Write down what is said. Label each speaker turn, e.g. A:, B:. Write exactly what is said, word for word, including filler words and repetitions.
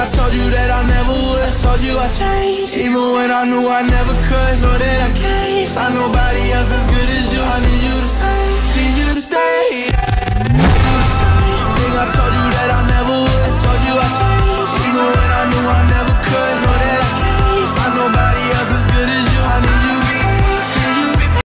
A: I told you that I never would. I told you I changed, even when I knew I never could. Know that I can't find no